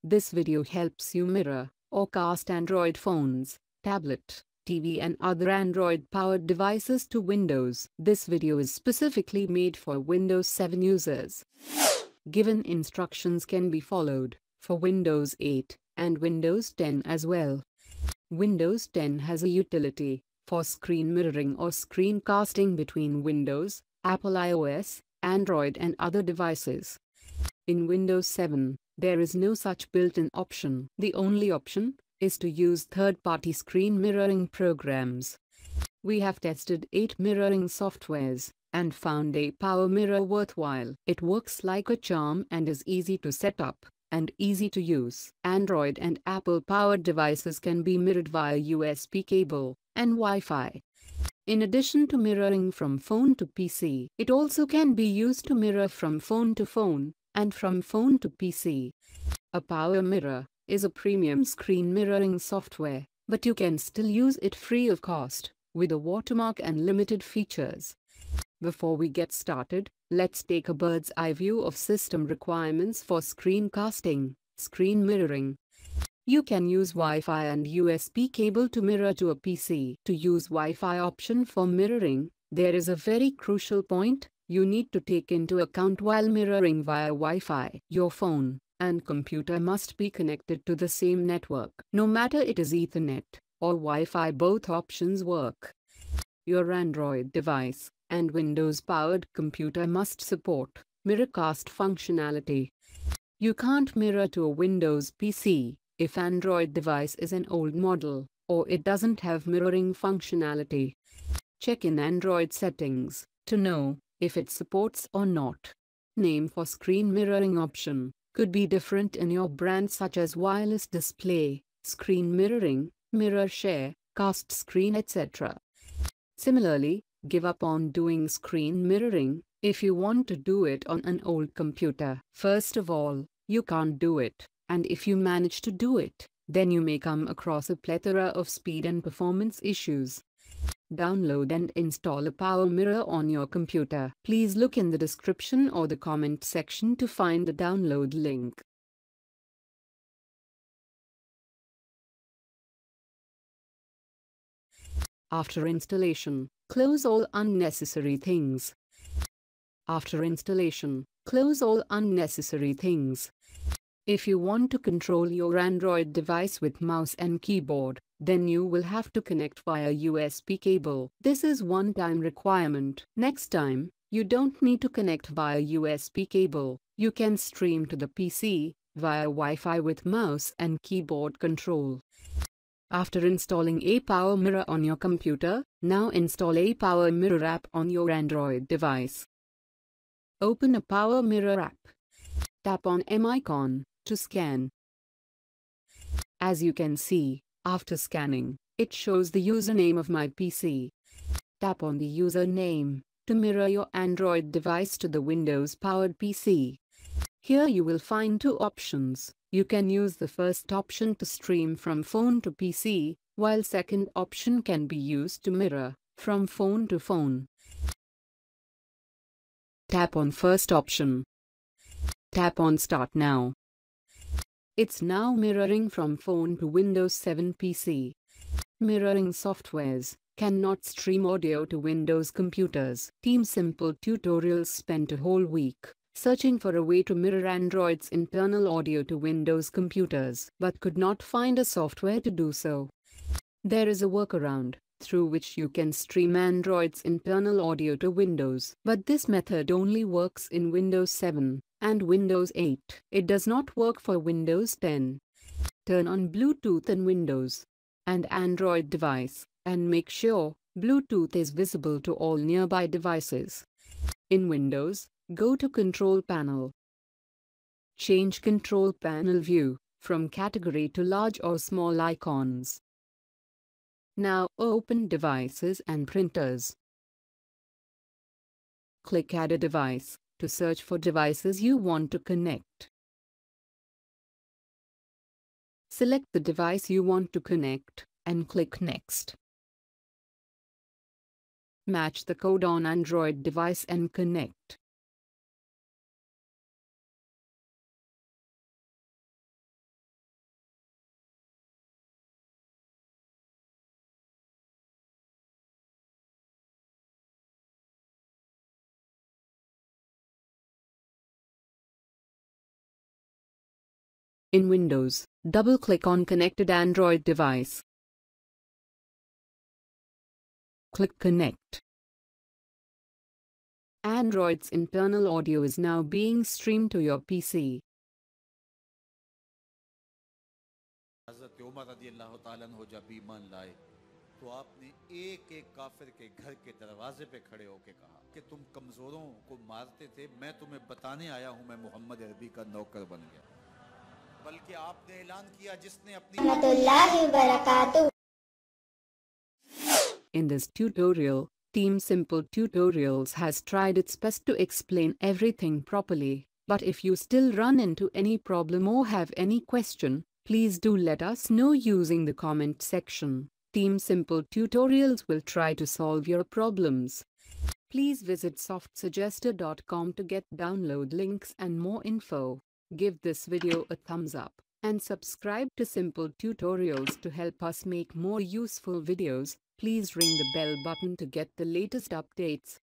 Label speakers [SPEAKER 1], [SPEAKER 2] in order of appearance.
[SPEAKER 1] This video helps you mirror or cast Android phones, tablet, TV and other Android-powered devices to Windows. This video is specifically made for Windows 7 users. Given instructions can be followed for Windows 8 and Windows 10 as well. Windows 10 has a utility for screen mirroring or screen casting between Windows, Apple iOS, Android and other devices. In Windows 7, there is no such built-in option. The only option is to use third-party screen mirroring programs. We have tested 8 mirroring softwares and found APowerMirror worthwhile. It works like a charm and is easy to set up and easy to use. Android and Apple-powered devices can be mirrored via USB cable and Wi-Fi. In addition to mirroring from phone to PC, it also can be used to mirror from phone to phone and from phone to PC. APowerMirror is a premium screen mirroring software, but you can still use it free of cost, with a watermark and limited features. Before we get started, let's take a bird's eye view of system requirements for screen casting, screen mirroring. You can use Wi-Fi and USB cable to mirror to a PC. To use Wi-Fi option for mirroring, there is a very crucial point you need to take into account while mirroring via Wi-Fi. Your phone and computer must be connected to the same network. No matter it is Ethernet or Wi-Fi, both options work. Your Android device and Windows-powered computer must support Miracast functionality. You can't mirror to a Windows PC if Android device is an old model or it doesn't have mirroring functionality. Check in Android settings to know if it supports or not. Name for screen mirroring option could be different in your brand, such as wireless display, screen mirroring, mirror share, cast screen, etc. Similarly, give up on doing screen mirroring if you want to do it on an old computer. First of all, you can't do it, and if you manage to do it, then you may come across a plethora of speed and performance issues. Download and install APowerMirror on your computer. Please look in the description or the comment section to find the download link. After installation, close all unnecessary things. After installation, close all unnecessary things. If you want to control your Android device with mouse and keyboard, then you will have to connect via USB cable. This is one-time requirement. Next time, you don't need to connect via USB cable. You can stream to the PC via Wi-Fi with mouse and keyboard control. After installing APowerMirror on your computer, now install APowerMirror app on your Android device. Open APowerMirror app. Tap on M icon to scan. As you can see, after scanning, it shows the username of my PC. Tap on the username to mirror your Android device to the Windows-powered PC. Here you will find 2 options. You can use the first option to stream from phone to PC, while second option can be used to mirror from phone to phone. Tap on first option. Tap on Start Now. It's now mirroring from phone to Windows 7 PC. Mirroring softwares cannot stream audio to Windows computers. Team Simple Tutorials spent a whole week searching for a way to mirror Android's internal audio to Windows computers, but could not find a software to do so. There is a workaround through which you can stream Android's internal audio to Windows, but this method only works in Windows 7 and Windows 8. It does not work for Windows 10. Turn on Bluetooth in Windows and Android device and make sure Bluetooth is visible to all nearby devices. In Windows, go to Control Panel. Change Control Panel view from category to large or small icons. Now open Devices and Printers. Click Add a device to search for devices you want to connect. Select the device you want to connect and click Next. Match the code on Android device and connect. In Windows, double-click on Connected Android device. Click Connect. Android's internal audio is now being streamed to your PC.
[SPEAKER 2] हज़रत उमर रज़ियल्लाहु ताला अन्हु जब ईमान लाए तो आपने एक एक काफिर के घर के दरवाजे पे खड़े होकर कहा कि तुम कमजोरों को मारते थे, मैं तुम्हें बताने आया हूं मैं मोहम्मद अरबी का नौकर बन गया। बल्कि आपने ऐलान किया जिसने अपनी
[SPEAKER 1] In this tutorial, Team Simple Tutorials has tried its best to explain everything properly, but if you still run into any problem or have any question, please do let us know using the comment section. Team Simple Tutorials will try to solve your problems. Please visit softsuggester.com to get download links and more info. Give this video a thumbs up and subscribe to Simple Tutorials to help us make more useful videos. Please ring the bell button to get the latest updates.